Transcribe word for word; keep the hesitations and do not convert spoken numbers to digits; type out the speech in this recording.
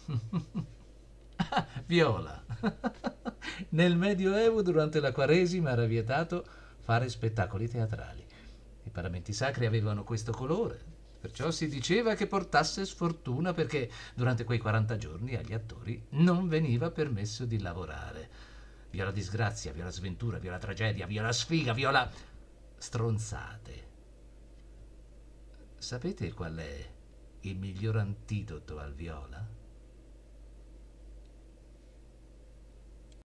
Viola. Nel Medioevo, durante la Quaresima, era vietato fare spettacoli teatrali. I paramenti sacri avevano questo colore, perciò si diceva che portasse sfortuna perché durante quei quaranta giorni agli attori non veniva permesso di lavorare. Viola disgrazia, viola sventura, viola tragedia, viola sfiga, viola stronzate. Sapete qual è il miglior antidoto al viola?